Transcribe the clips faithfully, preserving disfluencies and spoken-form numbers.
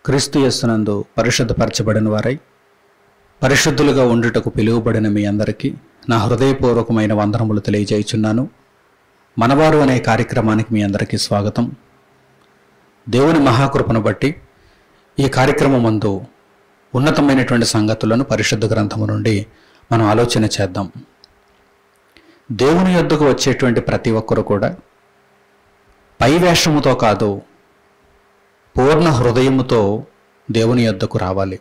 క్రీస్తు యేసునందు పరిశుద్ధపరచబడిన వారై పరిశుద్ధులుగా ఉండుటకు పిలువబడిన మీ అందరికీ నా హృదయపూర్వకమైన వందనములు తెలియజేయుచున్నాను. మనవారు అనే కార్యక్రమానికి మీ అందరికీ స్వాగతం. దేవుని మహాకృపను బట్టి ఈ కార్యక్రమం ముందు ఉన్నతమైనటువంటి సంగతులను పరిశుద్ధ గ్రంథము నుండి మనం ఆలోచన చేద్దాం. దేవుని యొద్దకు వచ్చేటువంటి ప్రతి ఒక్కరు కూడా పై వేషముతో కాదు, పూర్ణ హృదయముతో దేవుని యొద్దకు రావాలి.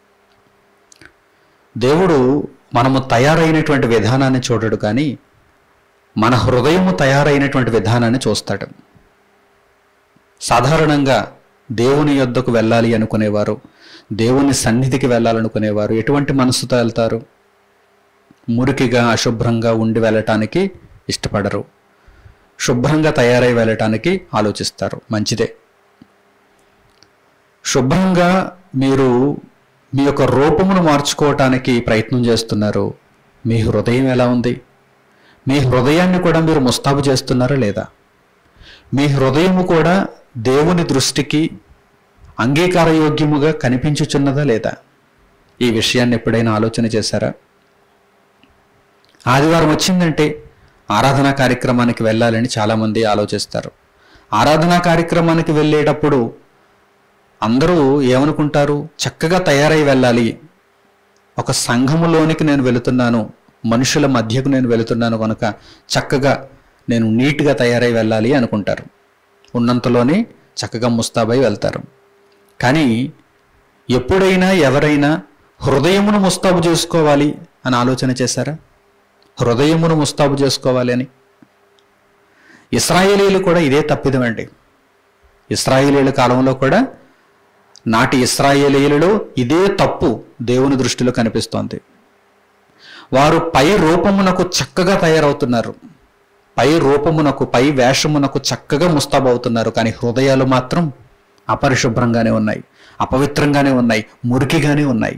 దేవుడు మనము తయారైనటువంటి విధానాన్ని చూడడు, కానీ మన హృదయము తయారైనటువంటి విధానాన్ని చూస్తాడు. సాధారణంగా దేవుని యొద్దకు వెళ్ళాలి అనుకునేవారు, దేవుని సన్నిధికి వెళ్ళాలనుకునేవారు ఎటువంటి మనసుతో వెళ్తారు? మురికిగా అశుభ్రంగా ఉండి వెళ్ళటానికి ఇష్టపడరు. శుభ్రంగా తయారై వెళ్ళటానికి ఆలోచిస్తారు. మంచిదే. శుభ్రంగా మీరు మీ యొక్క రూపమును మార్చుకోవటానికి ప్రయత్నం చేస్తున్నారు. మీ హృదయం ఎలా ఉంది? మీ హృదయాన్ని కూడా మీరు ముస్తాబు చేస్తున్నారా లేదా? మీ హృదయము కూడా దేవుని దృష్టికి అంగీకారయోగ్యముగా కనిపించుచున్నదా లేదా? ఈ విషయాన్ని ఎప్పుడైనా ఆలోచన చేశారా? ఆదివారం వచ్చిందంటే ఆరాధనా కార్యక్రమానికి వెళ్ళాలని చాలామంది ఆలోచిస్తారు. ఆరాధనా కార్యక్రమానికి వెళ్ళేటప్పుడు అందరూ ఏమనుకుంటారు? చక్కగా తయారై వెళ్ళాలి, ఒక సంఘములోనికి నేను వెళుతున్నాను, మనుషుల మధ్యకు నేను వెళుతున్నాను కనుక చక్కగా నేను నీట్గా తయారై వెళ్ళాలి అనుకుంటారు. ఉన్నంతలోనే చక్కగా ముస్తాబై వెళ్తారు. కానీ ఎప్పుడైనా ఎవరైనా హృదయమును ముస్తాబు చేసుకోవాలి అని ఆలోచన చేశారా? హృదయమును ముస్తాబు చేసుకోవాలి అని. ఇశ్రాయేలీలు కూడా ఇదే తప్పిదమండి. ఇశ్రాయేలీల కాలంలో కూడా నాటి ఇశ్రాయేలీలలో ఇదే తప్పు దేవుని దృష్టిలో కనిపిస్తోంది. వారు పై రూపమునకు చక్కగా తయారవుతున్నారు, పై రూపమునకు పై వేషమునకు చక్కగా ముస్తాబు అవుతున్నారు, కానీ హృదయాలు మాత్రం అపరిశుభ్రంగానే ఉన్నాయి, అపవిత్రంగానే ఉన్నాయి, మురికిగానే ఉన్నాయి.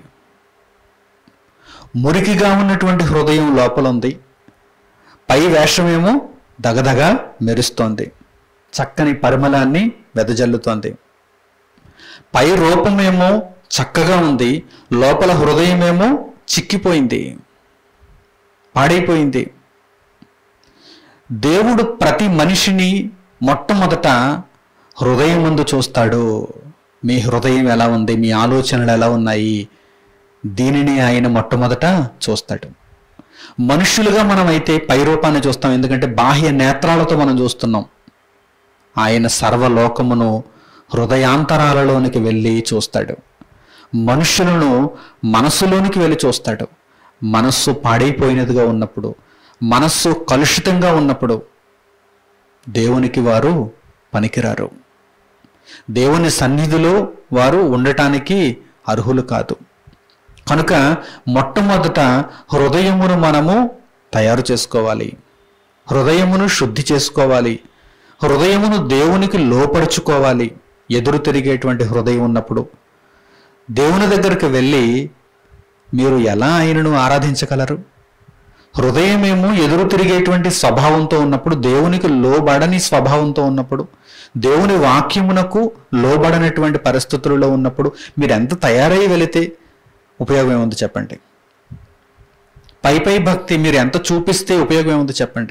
మురికిగా ఉన్నటువంటి హృదయం లోపల ఉంది, పై వేషమేమో దగదగా మెరుస్తోంది, చక్కని పరిమళాన్ని వెదజల్లుతోంది. పై రూపమేమో చక్కగా ఉంది, లోపల హృదయమేమో చిక్కిపోయింది, పాడైపోయింది. దేవుడు ప్రతి మనిషిని మొట్టమొదట హృదయం ముందు చూస్తాడు. మీ హృదయం ఎలా ఉంది? మీ ఆలోచనలు ఎలా ఉన్నాయి? దీనిని ఆయన మొట్టమొదట చూస్తాడు. మనుషులుగా మనం అయితే పై రూపాన్ని చూస్తాం, ఎందుకంటే బాహ్య నేత్రాలతో మనం చూస్తున్నాం. ఆయన సర్వలోకమును హృదయాంతరాలలోనికి వెళ్ళి చూస్తాడు. మనుషులను మనస్సులోనికి వెళ్ళి చూస్తాడు. మనస్సు పాడైపోయినదిగా ఉన్నప్పుడు, మనస్సు కలుషితంగా ఉన్నప్పుడు దేవునికి వారు పనికిరారు. దేవుని సన్నిధిలో వారు ఉండటానికి అర్హులు కాదు. కనుక మొట్టమొదట హృదయమును మనము తయారు చేసుకోవాలి, హృదయమును శుద్ధి చేసుకోవాలి, హృదయమును దేవునికి లోపరుచుకోవాలి. ఎదురు తిరిగేటువంటి హృదయం ఉన్నప్పుడు దేవుని దగ్గరికి వెళ్ళి మీరు ఎలా ఆయనను ఆరాధించగలరు? హృదయమేమో ఎదురు తిరిగేటువంటి స్వభావంతో ఉన్నప్పుడు, దేవునికి లోబడని స్వభావంతో ఉన్నప్పుడు, దేవుని వాక్యమునకు లోబడనటువంటి పరిస్థితులలో ఉన్నప్పుడు మీరు ఎంత తయారై వెళితే ఉపయోగం ఏముంది చెప్పండి? పై పై భక్తి మీరు ఎంత చూపిస్తే ఉపయోగం ఏముంది చెప్పండి?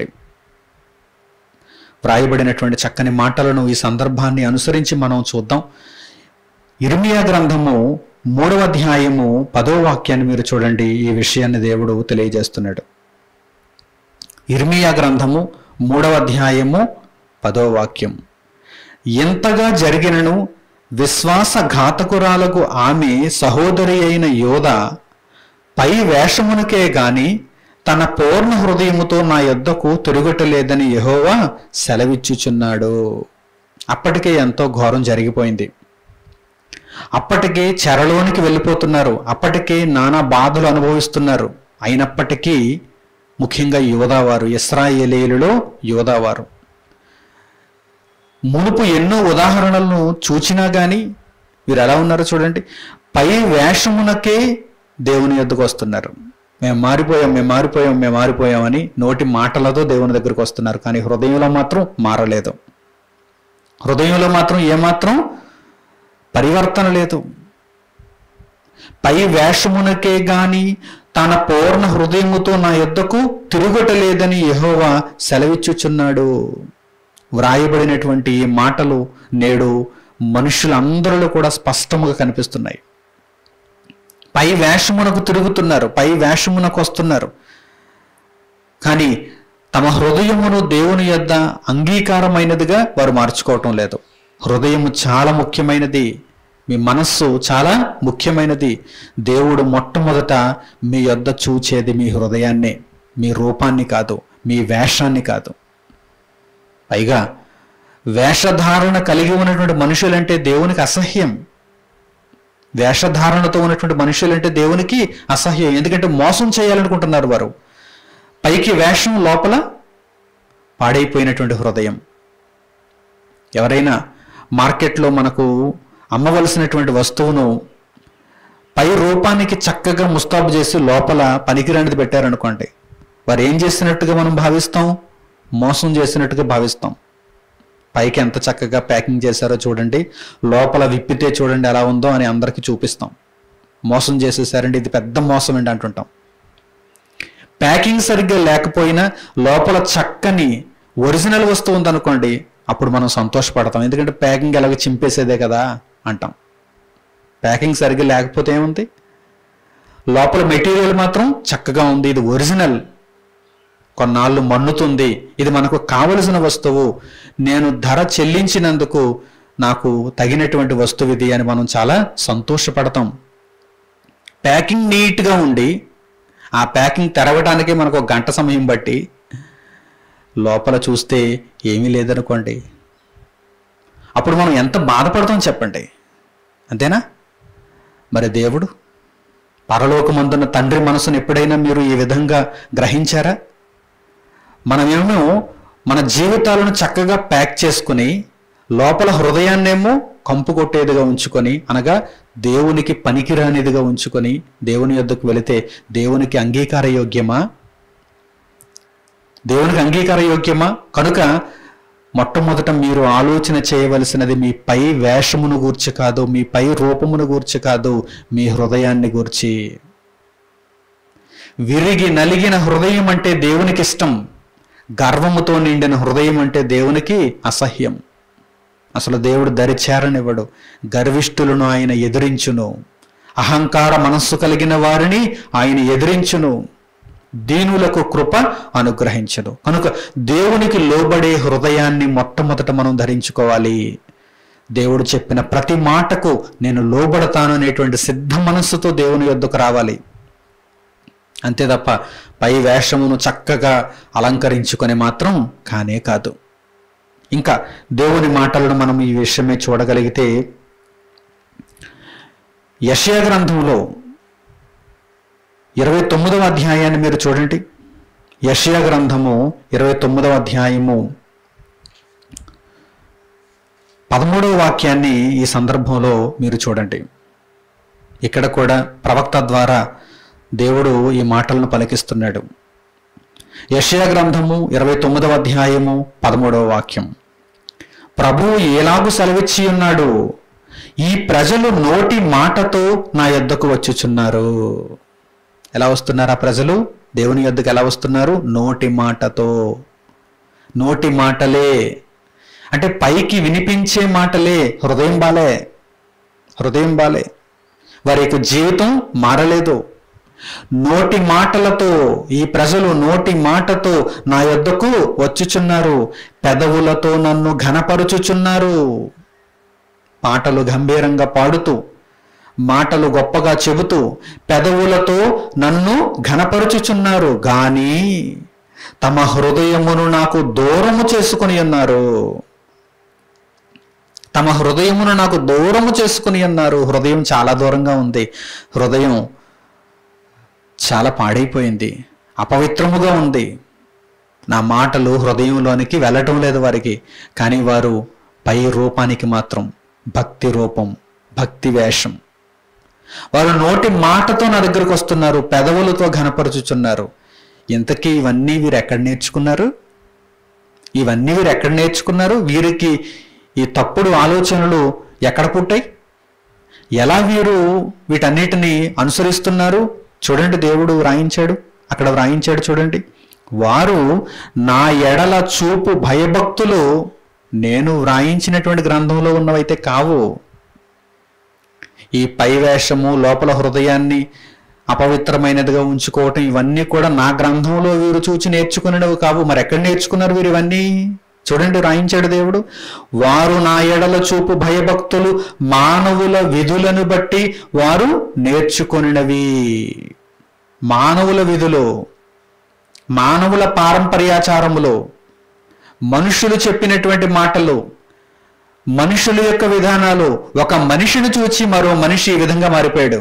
వ్రాయబడినటువంటి చక్కని మాటలను ఈ సందర్భాన్ని అనుసరించి మనం చూద్దాం. ఇర్మియా గ్రంథము మూడవ అధ్యాయము పదో వాక్యాన్ని మీరు చూడండి. ఈ విషయాన్ని దేవుడు తెలియజేస్తున్నాడు. ఇర్మియా గ్రంథము మూడవ అధ్యాయము పదో వాక్యం. ఎంతగా జరిగినను విశ్వాసఘాతకురాలకు ఆమె సహోదరి అయిన యోధ పై వేషమునకే గాని తన పూర్ణ హృదయముతో నా యొద్దకు తిరుగటలేదని యెహోవా సెలవిచ్చుచున్నాడు. అప్పటికే ఎంతో ఘోరం జరిగిపోయింది. అప్పటికే చెరలోనికి వెళ్ళిపోతున్నారు. అప్పటికే నానా బాధలు అనుభవిస్తున్నారు. అయినప్పటికీ ముఖ్యంగా యోధావారు, ఇశ్రాయేలీయులలో యోధావారు మునుపు ఎన్నో ఉదాహరణలను చూచినా కానీ వీరు ఎలా ఉన్నారో చూడండి. పై వేషమునకే దేవుని యొద్దకు వస్తున్నారు. మేము మారిపోయాం మేము మారిపోయాం మేము మారిపోయామని నోటి మాటలతో దేవుని దగ్గరకు వస్తున్నారు, కానీ హృదయంలో మాత్రం మారలేదు. హృదయంలో మాత్రం ఏమాత్రం పరివర్తన లేదు. పై వేషమునకే గాని తన పూర్ణ హృదయముతో నా యొద్దకు తిరుగుటలేదని యెహోవా సెలవిచ్చుచున్నాడు. వ్రాయబడినటువంటి ఈ మాటలు నేడు మనుషులందరిలో కూడా స్పష్టముగా కనిపిస్తున్నాయి. పై వేషమునకు తిరుగుతున్నారు, పై వేషమునకు వస్తున్నారు, కానీ తమ హృదయమును దేవుని యొద్ద అంగీకారమైనదిగా వారు మార్చుకోవటం లేదు. హృదయము చాలా ముఖ్యమైనది, మీ మనస్సు చాలా ముఖ్యమైనది. దేవుడు మొట్టమొదట మీ యొద్ద చూచేది మీ హృదయాన్నే, మీ రూపాన్ని కాదు, మీ వేషాన్ని కాదు. పైగా వేషధారణ కలిగి ఉన్నటువంటి మనుషులంటే దేవునికి అసహ్యం. వేషధారణతో ఉన్నటువంటి మనుషులంటే దేవునికి అసహ్యం. ఎందుకంటే మోసం చేయాలనుకుంటున్నారు వారు. పైకి వేషం, లోపల పాడైపోయినటువంటి హృదయం. ఎవరైనా మార్కెట్లో మనకు అమ్మవలసినటువంటి వస్తువును పై రూపానికి చక్కగా ముస్తాబు చేసి లోపల పనికిరానిది పెట్టారనుకోండి, వారు ఏం చేసినట్టుగా మనం భావిస్తాం? మోసం చేసినట్టుగా భావిస్తాం. పైకి ఎంత చక్కగా ప్యాకింగ్ చేశారో చూడండి, లోపల విప్పితే చూడండి ఎలా ఉందో అని అందరికీ చూపిస్తాం. మోసం చేసేసారండి, ఇది పెద్ద మోసం అండి అంటుంటాం. ప్యాకింగ్ సరిగ్గా లేకపోయినా లోపల చక్కని ఒరిజినల్ వస్తువు ఉందనుకోండి, అప్పుడు మనం సంతోషపడతాం. ఎందుకంటే ప్యాకింగ్ ఎలాగ చింపేసేదే కదా అంటాం. ప్యాకింగ్ సరిగ్గా లేకపోతే ఏముంది, లోపల మెటీరియల్ మాత్రం చక్కగా ఉంది, ఇది ఒరిజినల్, కొన్నాళ్ళు మన్నుతుంది, ఇది మనకు కావలసిన వస్తువు, నేను ధర చెల్లించినందుకు నాకు తగినటువంటి వస్తువు ఇది అని మనం చాలా సంతోషపడతాం. ప్యాకింగ్ నీట్గా ఉండి ఆ ప్యాకింగ్ తెరవడానికే మనకు ఒక గంట సమయం బట్టి లోపల చూస్తే ఏమీ లేదనుకోండి, అప్పుడు మనం ఎంత బాధపడతాం చెప్పండి. అంతేనా? మరి దేవుడు పరలోకమందున్న తండ్రి మనసును ఎప్పుడైనా మీరు ఈ విధంగా గ్రహించారా? మనమేమో మన జీవితాలను చక్కగా ప్యాక్ చేసుకుని లోపల హృదయాన్నేమో కంపు కొట్టేదిగా ఉంచుకొని, అనగా దేవునికి పనికిరానిదిగా ఉంచుకొని దేవుని యొద్దకు వెళితే దేవునికి అంగీకార యోగ్యమా? దేవునికి అంగీకార యోగ్యమా? కనుక మొట్టమొదట మీరు ఆలోచన చేయవలసినది మీ పై వేషమును గూర్చి కాదు, మీ పై రూపమును గూర్చి కాదు, మీ హృదయాన్ని గూర్చి. విరిగి నలిగిన హృదయం అంటే దేవునికి ఇష్టం, గర్వముతో నిండిన హృదయం అంటే దేవునికి అసహ్యం. అసలు దేవుడు దరిచేరనివ్వడు. గర్విష్ఠులను ఆయన ఎదిరించును, అహంకార మనస్సు కలిగిన వారిని ఆయన ఎదిరించును, దీనులకు కృప అనుగ్రహించును. కనుక దేవునికి లోబడే హృదయాన్ని మొట్టమొదట మనం ధరించుకోవాలి. దేవుడు చెప్పిన ప్రతి మాటకు నేను లోబడతాను అనేటువంటి సిద్ధ మనస్సుతో దేవుని యొద్దకు రావాలి. అంతే తప్ప పై వేషమును చక్కగా అలంకరించుకొని మాత్రం కానే కాదు. ఇంకా దేవుని మాటలను మనం ఈ విషయమే చూడగలిగితే, యెషయా గ్రంథంలో ఇరవై తొమ్మిదవ అధ్యాయాన్ని మీరు చూడండి. యెషయా గ్రంథము ఇరవై తొమ్మిదవ అధ్యాయము పదమూడవ వాక్యాన్ని ఈ సందర్భంలో మీరు చూడండి. ఇక్కడ కూడా ప్రవక్త ద్వారా దేవుడు ఈ మాటలను పలికిస్తున్నాడు. యెషయా గ్రంథము ఇరవై తొమ్మిదవ అధ్యాయము పదమూడవ వాక్యం. ప్రభువు ఎలాగు సెలవిచ్చి ఉన్నాడు, ఈ ప్రజలు నోటి మాటతో నా యొద్దకు వచ్చుచున్నారు. ఎలా వస్తున్నారు ఆ ప్రజలు దేవుని యొద్దకు? ఎలా వస్తున్నారు? నోటి మాటతో. నోటి మాటలే అంటే పైకి వినిపించే మాటలే, హృదయం బాలే, హృదయం బాలే, వారి యొక్క జీవితం మారలేదు. నోటి మాటలతో ఈ ప్రజలు నోటి మాటతో నా యొద్దకు వచ్చుచున్నారు, పెదవులతో నన్ను ఘనపరుచుచున్నారు. పాటలు గంభీరంగా పాడుతూ, మాటలు గొప్పగా చెబుతూ పెదవులతో నన్ను ఘనపరుచుచున్నారు, గాని తమ హృదయమును నాకు దూరము చేసుకుని ఉన్నారు. తమ హృదయమును నాకు దూరము చేసుకుని ఉన్నారు. హృదయం చాలా దూరంగా ఉంది. హృదయం చాలా పాడైపోయింది, అపవిత్రముగా ఉంది. నా మాటలు హృదయంలోనికి వెళ్ళటం లేదు వారికి. కానీ వారు పై రూపానికి మాత్రం భక్తి రూపం, భక్తి వేషం. వారు నోటి మాటతో నా దగ్గరకు వస్తున్నారు, పెదవులతో ఘనపరుచుచున్నారు. ఇంతకీ ఇవన్నీ వీరు ఎక్కడ నేర్చుకున్నారు? ఇవన్నీ వీరు ఎక్కడ నేర్చుకున్నారు? వీరికి ఈ తప్పుడు ఆలోచనలు ఎక్కడ పుట్టాయి? ఎలా వీరు వీటన్నిటిని అనుసరిస్తున్నారు చూడండి. దేవుడు వ్రాయించాడు, అక్కడ వ్రాయించాడు చూడండి. వారు నా ఎడల చూపు భయభక్తులు నేను వ్రాయించినటువంటి గ్రంథంలో ఉన్నవైతే కావు. ఈ పై వేషము, లోపల హృదయాన్ని అపవిత్రమైనదిగా ఉంచుకోవటం, ఇవన్నీ కూడా నా గ్రంథంలో వీరు చూచి నేర్చుకునేవి కావు. మరి ఎక్కడ నేర్చుకున్నారు వీరు ఇవన్నీ? చూడండి, రాయించాడు దేవుడు. వారు నా ఎడల చూపు భయభక్తులు మానవుల విధులను బట్టి వారు నేర్చుకొనినవి. మానవుల విధులు, మానవుల పారంపర్యాచారములు, మనుషులు చెప్పినటువంటి మాటలు, మనుషుల యొక్క విధానాలు. ఒక మనిషిని చూచి మరో మనిషి ఈ విధంగా మారిపోయాడు.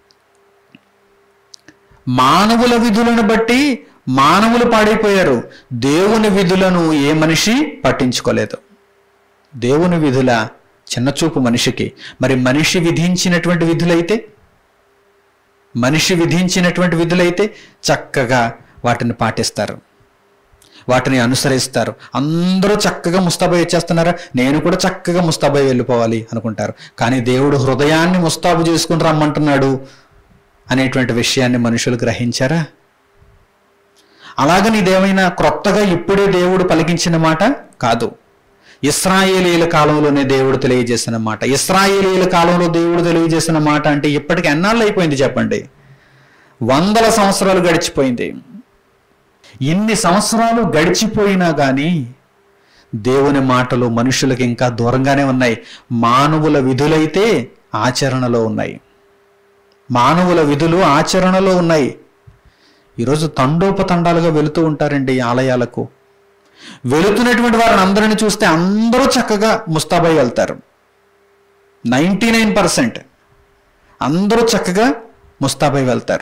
మానవుల విధులను బట్టి మానవులు పాడైపోయారు. దేవుని విధులను ఏ మనిషి పట్టించుకోలేదు. దేవుని విధుల చిన్నచూపు మనిషికి. మరి మనిషి విధించినటువంటి విధులైతే మనిషి విధించినటువంటి విధులైతే చక్కగా వాటిని పాటిస్తారు, వాటిని అనుసరిస్తారు. అందరూ చక్కగా ముస్తాబై వచ్చేస్తున్నారా, నేను కూడా చక్కగా ముస్తాబై వెళ్ళిపోవాలి అనుకుంటారు. కానీ దేవుడు హృదయాన్ని ముస్తాబు చేసుకుని రమ్మంటున్నాడు అనేటువంటి విషయాన్ని మనుషులు గ్రహించారా? అలాగని ఇదేమైనా క్రొత్తగా ఇప్పుడే దేవుడు పలికించిన మాట కాదు. ఇశ్రాయేలీయుల కాలంలోనే దేవుడు తెలియజేసిన మాట. ఇశ్రాయేలీయుల కాలంలో దేవుడు తెలియజేసిన మాట అంటే ఇప్పటికి ఎన్నాళ్ళు అయిపోయింది చెప్పండి? వందల సంవత్సరాలు గడిచిపోయింది. ఇన్ని సంవత్సరాలు గడిచిపోయినా కానీ దేవుని మాటలు మనుషులకు ఇంకా దూరంగానే ఉన్నాయి. మానవుల విధులైతే ఆచరణలో ఉన్నాయి. మానవుల విధులు ఆచరణలో ఉన్నాయి. ఈరోజు తండోపతండాలుగా వెళుతూ ఉంటారండి ఆలయాలకు. వెళుతున్నటువంటి వారిని అందరిని చూస్తే అందరూ చక్కగా ముస్తాబై వెళ్తారు. నైంటీ నైన్ పర్సెంట్ అందరూ చక్కగా ముస్తాబై వెళ్తారు.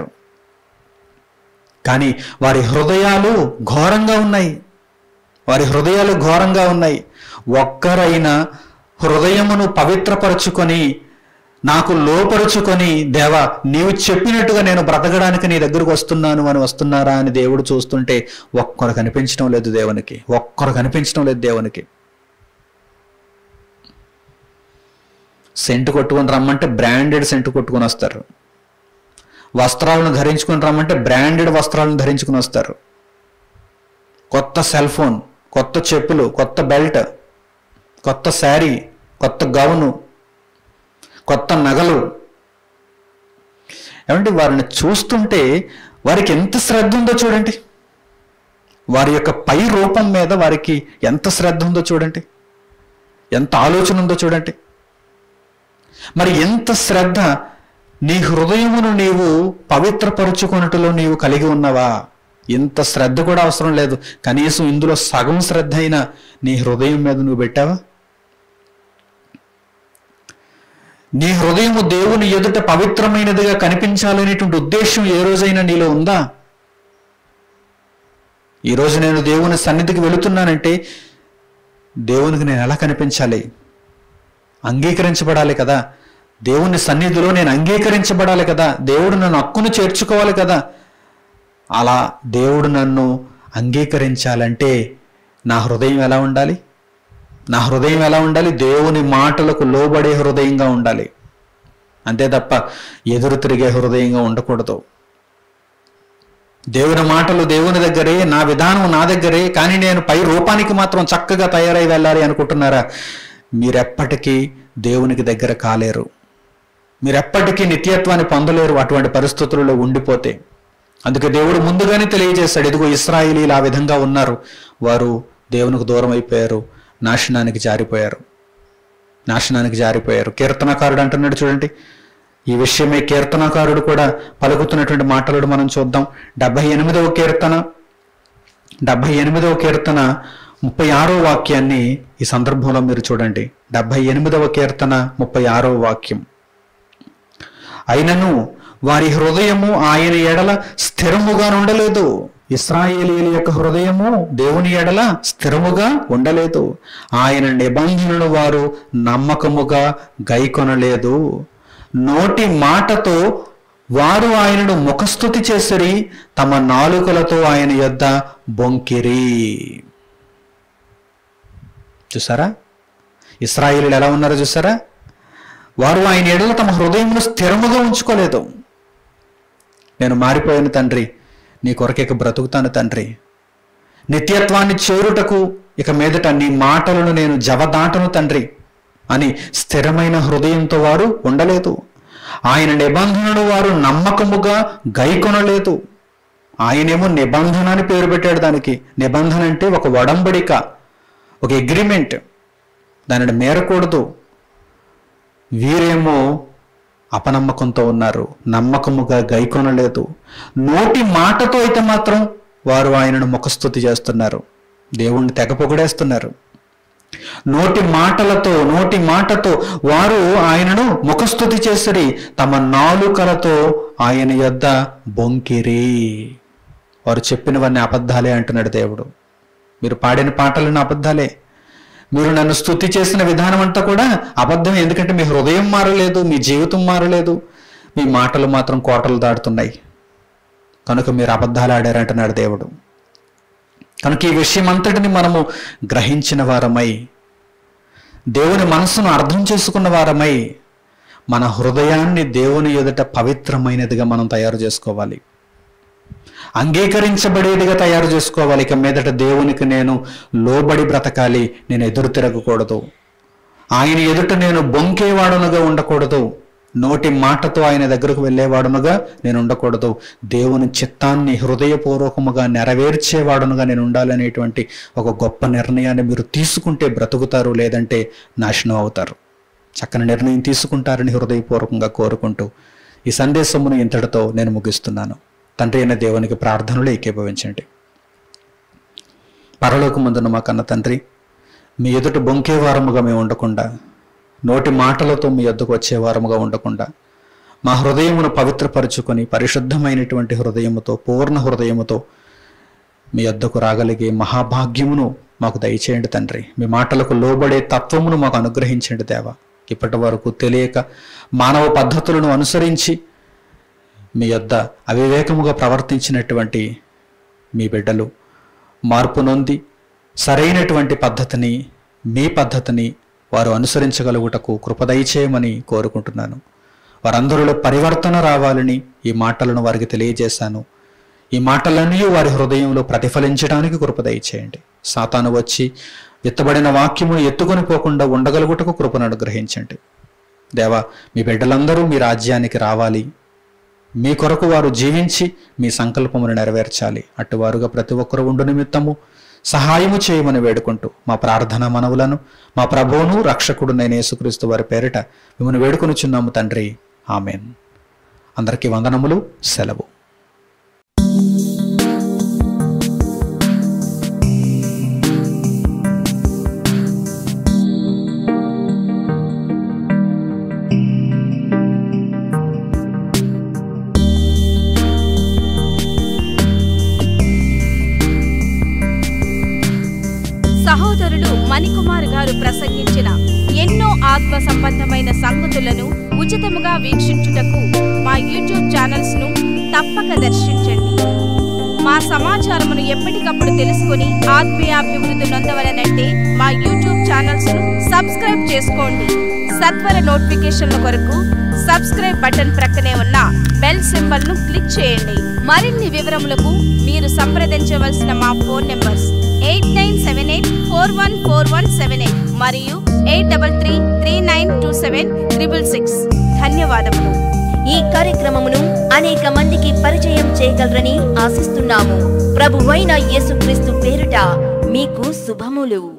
కానీ వారి హృదయాలు ఘోరంగా ఉన్నాయి. వారి హృదయాలు ఘోరంగా ఉన్నాయి. ఒక్కరైనా హృదయమును పవిత్రపరుచుకొని, నాకు లోపరుచుకొని, దేవా నీవు చెప్పినట్టుగా నేను బ్రతకడానికి నీ దగ్గరకు వస్తున్నాను అని వస్తున్నారా అని దేవుడు చూస్తుంటే ఒక్కరు కనిపించడం లేదు దేవునికి. ఒక్కరు కనిపించడం లేదు దేవునికి. సెంటు కొట్టుకొని రమ్మంటే బ్రాండెడ్ సెంటు కొట్టుకొని వస్తారు. వస్త్రాలను ధరించుకొని రమ్మంటే బ్రాండెడ్ వస్త్రాలను ధరించుకుని వస్తారు. కొత్త సెల్ ఫోన్, కొత్త చెప్పులు, కొత్త బెల్ట్, కొత్త శారీ, కొత్త గౌను, కొత్త నగలు. ఏమంటే వారిని చూస్తుంటే వారికి ఎంత శ్రద్ధ ఉందో చూడండి. వారి యొక్క పై రూపం మీద వారికి ఎంత శ్రద్ధ ఉందో చూడండి, ఎంత ఆలోచన ఉందో చూడండి. మరి ఎంత శ్రద్ధ నీ హృదయమును నీవు పవిత్రపరుచుకొనుటలో నీవు కలిగి ఉన్నావా? ఇంత శ్రద్ధ కూడా అవసరం లేదు. కనీసం ఇందులో సగం శ్రద్ధ అయినా నీ హృదయం మీద నువ్వు పెట్టావా? నీ హృదయము దేవుని ఎదుట పవిత్రమైనదిగా కనిపించాలనేటువంటి ఉద్దేశం ఏ రోజైనా నీలో ఉందా? ఈరోజు నేను దేవుని సన్నిధికి వెళుతున్నానంటే దేవునికి నేను ఎలా కనిపించాలి? అంగీకరించబడాలి కదా. దేవుని సన్నిధిలో నేను అంగీకరించబడాలి కదా. దేవుడు నన్ను హక్కును చేర్చుకోవాలి కదా. అలా దేవుడు నన్ను అంగీకరించాలంటే నా హృదయం ఎలా ఉండాలి? నా హృదయం ఎలా ఉండాలి? దేవుని మాటలకు లోబడే హృదయంగా ఉండాలి. అంతే తప్ప ఎదురు తిరిగే హృదయంగా ఉండకూడదు. దేవుని మాటలు దేవుని దగ్గరే, నా విధానం నా దగ్గరే, కానీ నేను పై రూపానికి మాత్రం చక్కగా తయారై వెళ్ళాలి అనుకుంటున్నారా? మీరెప్పటికీ దేవునికి దగ్గర కాలేరు. మీరెప్పటికీ నిత్యత్వాన్ని పొందలేరు అటువంటి పరిస్థితుల్లో ఉండిపోతే. అందుకే దేవుడు ముందుగానే తెలియజేశాడు, ఇదిగో ఇశ్రాయేలీయులు ఆ విధంగా ఉన్నారు, వారు దేవునికి దూరం అయిపోయారు, నాశనానికి జారిపోయారు, నాశనానికి జారిపోయారు. కీర్తనకారుడు అంటున్నాడు చూడండి, ఈ విషయమే కీర్తనకారుడు కూడా పలుకుతున్నటువంటి మాటలు మనం చూద్దాం. డెబ్బై ఎనిమిదవ కీర్తన డెబ్బై ఎనిమిదవ కీర్తన ముప్పై ఆరో వాక్యాన్ని ఈ సందర్భంలో మీరు చూడండి. డెబ్బై ఎనిమిదవ కీర్తన ముప్పై ఆరో వాక్యం. అయినను వారి హృదయము ఆయన ఎడల స్థిరముగా ఉండలేదు. ఇశ్రాయేలీయుల యొక్క హృదయము దేవుని ఎడల స్థిరముగా ఉండలేదు. ఆయన నిబంధనను వారు నమ్మకముగా గైకొనలేదు. నోటి మాటతో వారు ఆయనను ముఖస్తుతి చేసిరి, తమ నాలుకలతో ఆయన యొద్ద బొంకిరి. చూసారా ఇశ్రాయేలీయులు ఎలా ఉన్నారో చూసారా? వారు ఆయన ఎడల తమ హృదయంలో స్థిరముగా ఉంచుకోలేదు. నేను మారిపోయాను తండ్రి, నీ కొరకు ఇక బ్రతుకుతాను తండ్రి, నిత్యత్వాన్ని చేరుటకు ఇక మీదట నీ మాటలను నేను జవదాటను తండ్రి అని స్థిరమైన హృదయంతో వారు ఉండలేదు. ఆయన నిబంధనను వారు నమ్మకముగా గైకొనలేదు. ఆయనేమో నిబంధన అని పేరు పెట్టాడు దానికి. నిబంధన అంటే ఒక ఒడంబడిక, ఒక అగ్రిమెంట్, దానిని మేరకూడదు. వీరేమో అపనమ్మకంతో ఉన్నారు, నమ్మకముగా గైకొనలేదు. నోటి మాటతో అయితే మాత్రం వారు ఆయనను ముఖస్తుతి చేస్తున్నారు, దేవుణ్ణి తెగ పొగిడేస్తున్నారు. నోటి మాటలతో నోటి మాటతో వారు ఆయనను ముఖస్తుతి చేసిరి, తమ నాలుకలతో ఆయన యొద్ద బొంకిరి. వారు చెప్పినవన్నీ అబద్ధాలే అంటున్నాడు దేవుడు. మీరు పాడిన పాటలను అబద్ధాలే, మీరు నన్ను స్తుతి చేసిన విధానం అంతా కూడా అబద్ధమే. ఎందుకంటే మీ హృదయం మారలేదు, మీ జీవితం మారలేదు, మీ మాటలు మాత్రం కోటలు దాటుతున్నాయి. కనుక మీరు అబద్ధాలు ఆడారంటున్నాడు దేవుడు. కనుక ఈ విషయం అంతటిని మనము గ్రహించిన వారమై, దేవుని మనస్సును అర్థం చేసుకున్న వారమై, మన హృదయాన్ని దేవుని ఎదుట పవిత్రమైనదిగా మనం తయారు చేసుకోవాలి, అంగీకరించబడేదిగా తయారు చేసుకోవాలి. ఇక మీదట దేవునికి నేను లోబడి బ్రతకాలి, నేను ఎదురు తిరగకూడదు, ఆయన ఎదుట నేను బొంకేవాడునుగా ఉండకూడదు, నోటి మాటతో ఆయన దగ్గరకు వెళ్ళేవాడునుగా నేను ఉండకూడదు, దేవుని చిత్తాన్ని హృదయపూర్వకముగా నెరవేర్చేవాడునుగా నేను ఉండాలనేటువంటి ఒక గొప్ప నిర్ణయాన్ని మీరు తీసుకుంటే బ్రతుకుతారు, లేదంటే నాశనం అవుతారు. చక్కని నిర్ణయం తీసుకుంటారని హృదయపూర్వకంగా కోరుకుంటూ ఈ సందేశమును ఇంతటితో నేను ముగిస్తున్నాను. తండ్రి అయిన దేవునికి ప్రార్థనలు ఏకీభవించండి. పరలోకమందున్న మా కన్న తండ్రి, మీ ఎదుట బొంకే వారముగా మేము ఉండకుండా, నోటి మాటలతో మీ యొద్దకు వచ్చే వారముగా ఉండకుండా, మా హృదయమును పవిత్రపరుచుకొని పరిశుద్ధమైనటువంటి హృదయముతో, పూర్ణ హృదయముతో మీ యొద్దకు రాగలిగే మహాభాగ్యమును మాకు దయచేయండి తండ్రి. మీ మాటలకు లోబడే తత్వమును మాకు అనుగ్రహించండి దేవా. ఇప్పటి వరకు తెలియక మానవ పద్ధతులను అనుసరించి మీ యొద్ద అవివేకముగా ప్రవర్తించినటువంటి మీ బిడ్డలు మార్పు నొంది సరైనటువంటి పద్ధతిని, మీ పద్ధతిని వారు అనుసరించగలుగుటకు కృపదయచేయమని కోరుకుంటున్నాను. వారందరిలో పరివర్తన రావాలని ఈ మాటలను వారికి తెలియజేశాను. ఈ మాటలన్నీ వారి హృదయంలో ప్రతిఫలించడానికి కృపదయచేయండి. సాతాను వచ్చి విత్తబడిన వాక్యమును ఎత్తుకొని పోకుండా ఉండగలుగుటకు కృపను అనుగ్రహించండి దేవా. మీ బిడ్డలందరూ మీ రాజ్యానికి రావాలి, మీ కొరకు వారు జీవించి మీ సంకల్పమును నెరవేర్చాలి. అటువారుగా ప్రతి ఒక్కరు ఉండు నిమిత్తము సహాయము చేయమని వేడుకుంటూ మా ప్రార్థన మనవులను మా ప్రభువును రక్షకుడునైన యేసుక్రీస్తు వారి పేరిట మిమ్మల్ని వేడుకొనుచున్నాము తండ్రి. ఆమెన్. అందరికీ వందనములు. సెలవు. సహోదరులు మణికుమార్ గారు ప్రసంగించిన ఎన్నో ఆత్మ సంబంధమైన సంగతులను ఉచితముగా వీక్షించుటకు మా యూట్యూబ్ ఛానల్స్ ను తప్పక దర్శించండి. మా సమాచారమును ఎప్పటికప్పుడు తెలుసుకుని ఆత్మీయాభివృద్ధి నొందవలనంటే మా యూట్యూబ్ ఛానల్స్ ను సబ్స్క్రైబ్ చేసుకోండి. సత్వర నోటిఫికేషన్ల కొరకు సబ్స్క్రైబ్ బటన్ ప్రక్కనే ఉన్న బెల్ సింబల్ ను క్లిక్ చేయండి. మరిన్ని వివరములకు మీరు సంప్రదించవలసిన మా phone numbers eight nine seven eight four one four one seven eight మరియు eight double three three nine two seven triple six. ధన్యవాదములు. ఈ కార్యక్రమమును అనేక మందికి పరిచయం చేయగలరని ఆశిస్తున్నాము. ప్రభువైన యేసుక్రీస్తు పేరిట మీకు శుభములు.